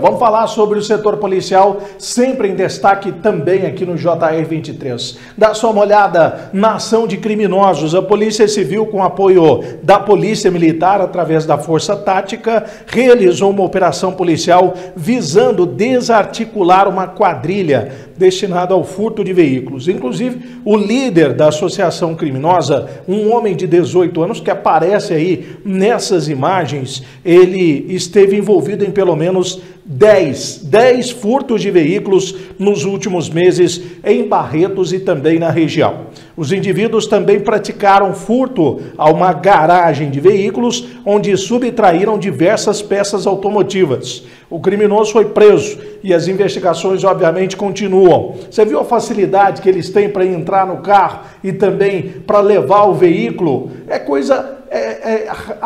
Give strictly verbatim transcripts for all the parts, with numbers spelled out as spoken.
Vamos falar sobre o setor policial, sempre em destaque também aqui no J R vinte e três. Dá só uma olhada na ação de criminosos. A Polícia Civil, com apoio da Polícia Militar, através da Força Tática, realizou uma operação policial visando desarticular uma quadrilha destinada ao furto de veículos. Inclusive, o líder da associação criminosa, um homem de dezoito anos, que aparece aí nessas imagens, ele esteve envolvido em pelo menos dez, dez furtos de veículos nos últimos meses em Barretos e também na região. Os indivíduos também praticaram furto a uma garagem de veículos, onde subtraíram diversas peças automotivas. O criminoso foi preso e as investigações, obviamente, continuam. Você viu a facilidade que eles têm para entrar no carro e também para levar o veículo? É coisa é, é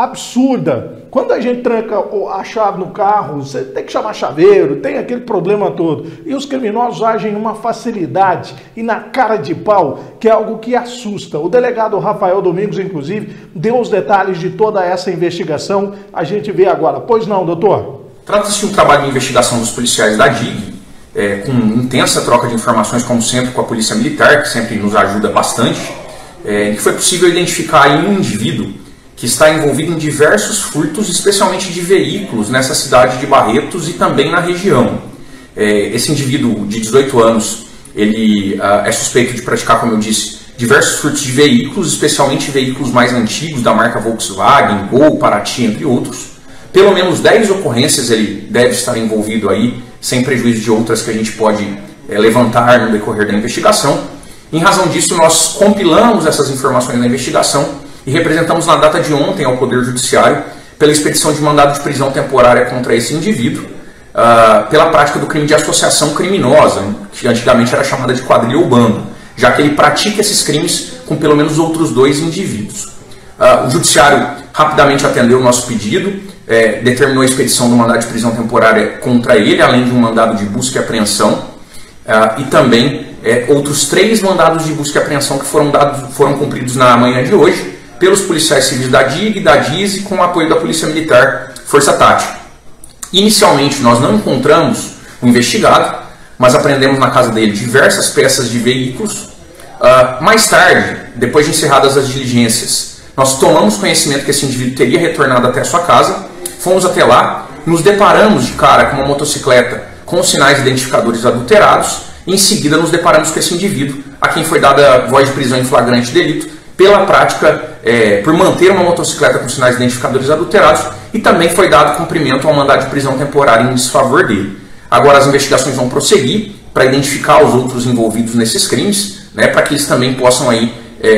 absurda. Quando a gente tranca a chave no carro, você tem que chamar chaveiro, tem aquele problema todo. E os criminosos agem numa facilidade e na cara de pau, que é algo que assusta. O delegado Rafael Domingos, inclusive, deu os detalhes de toda essa investigação. A gente vê agora. Pois não, doutor? Trata-se de um trabalho de investigação dos policiais da D I G, é, com intensa troca de informações, como sempre, com a Polícia Militar, que sempre nos ajuda bastante, é, que foi possível identificar aí um indivíduo que está envolvido em diversos furtos, especialmente de veículos, nessa cidade de Barretos e também na região. É, esse indivíduo de dezoito anos, ele ah, é suspeito de praticar, como eu disse, diversos furtos de veículos, especialmente veículos mais antigos, da marca Volkswagen, Gol, Paraty, entre outros. Pelo menos dez ocorrências ele deve estar envolvido aí, sem prejuízo de outras que a gente pode é, levantar no decorrer da investigação. Em razão disso, nós compilamos essas informações na investigação e representamos na data de ontem ao Poder Judiciário pela expedição de mandado de prisão temporária contra esse indivíduo, uh, pela prática do crime de associação criminosa, que antigamente era chamada de quadrilha ou bando, já que ele pratica esses crimes com pelo menos outros dois indivíduos. Uh, o Judiciário rapidamente atendeu o nosso pedido, É, determinou a expedição do mandado de prisão temporária contra ele, além de um mandado de busca e apreensão, uh, e também é, outros três mandados de busca e apreensão que foram, dados, foram cumpridos na manhã de hoje pelos policiais civis da D I G e da D I S E com o apoio da Polícia Militar Força Tática. Inicialmente nós não encontramos o investigado, mas apreendemos na casa dele diversas peças de veículos. Uh, mais tarde, depois de encerradas as diligências, nós tomamos conhecimento que esse indivíduo teria retornado até a sua casa. Fomos até lá, nos deparamos de cara com uma motocicleta com sinais identificadores adulterados e em seguida nos deparamos com esse indivíduo, a quem foi dada voz de prisão em flagrante delito pela prática, é, por manter uma motocicleta com sinais identificadores adulterados, e também foi dado cumprimento ao mandado de prisão temporária em desfavor dele. Agora as investigações vão prosseguir para identificar os outros envolvidos nesses crimes, né, para que eles também possam aí,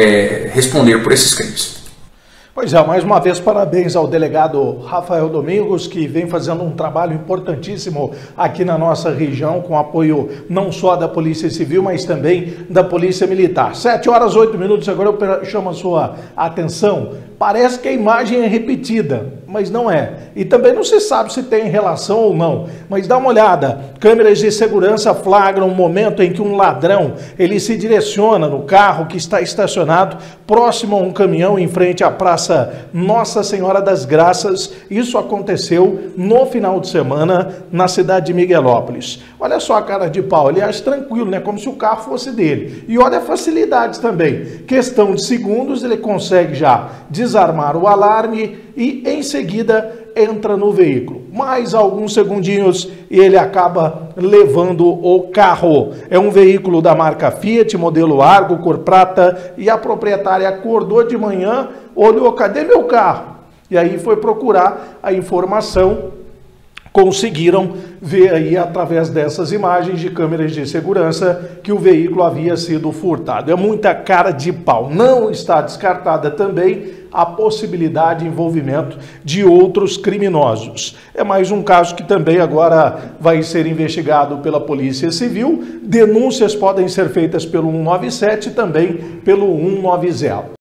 é, responder por esses crimes. Pois é, mais uma vez parabéns ao delegado Rafael Domingos, que vem fazendo um trabalho importantíssimo aqui na nossa região, com apoio não só da Polícia Civil, mas também da Polícia Militar. sete horas e oito minutos, agora eu chamo a sua atenção. Parece que a imagem é repetida, mas não é. E também não se sabe se tem relação ou não. Mas dá uma olhada. Câmeras de segurança flagram um momento em que um ladrão, ele se direciona no carro que está estacionado próximo a um caminhão em frente à Praça Nossa Senhora das Graças. Isso aconteceu no final de semana na cidade de Miguelópolis. Olha só a cara de pau. Aliás, tranquilo, né? Como se o carro fosse dele. E olha a facilidade também. Questão de segundos, ele consegue já desarmar o alarme e em seguida entra no veículo. Mais alguns segundinhos e ele acaba levando o carro. É um veículo da marca Fiat, modelo Argo, cor prata, e a proprietária acordou de manhã, olhou, cadê meu carro? E aí foi procurar a informação. Conseguiram ver aí através dessas imagens de câmeras de segurança que o veículo havia sido furtado. É muita cara de pau. Não está descartada também a possibilidade de envolvimento de outros criminosos. É mais um caso que também agora vai ser investigado pela Polícia Civil. Denúncias podem ser feitas pelo cento e noventa e sete e também pelo cento e noventa.